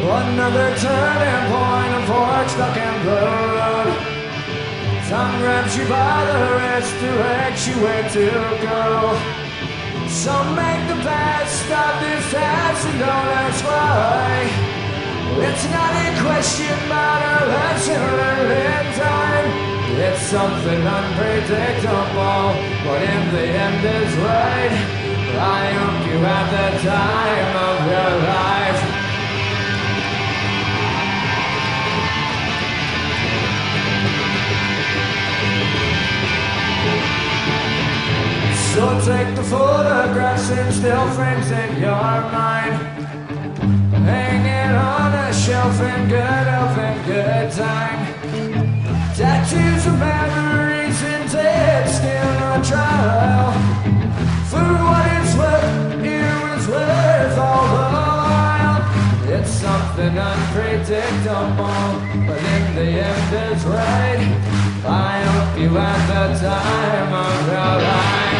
Another turning point, a fork stuck in the road. Time grabs you by the wrist, directs you where to go. Some make the best of this task and don't ask why. It's not a question but a lesson learned in time. It's something unpredictable, but in the end is right. I hope you had the time of your life. So take the photographs and still frames in your mind. Hang it on a shelf in good health and good time. Tattoos of memories and dead skin on trial. For what it's worth, it was worth all the while. It's something unpredictable, but in the end it's right. I hope you had the time of your life.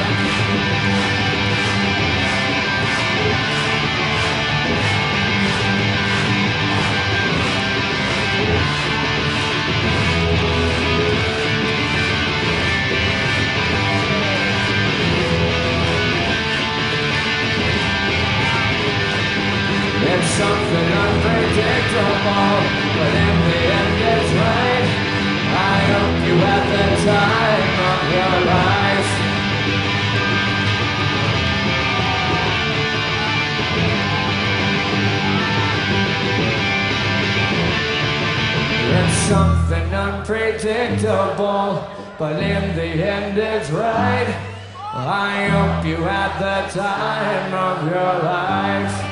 It's something unpredictable, but in the end it's right. I hope you had the time of your life. It's something unpredictable, but in the end it's right. I hope you had the time of your life.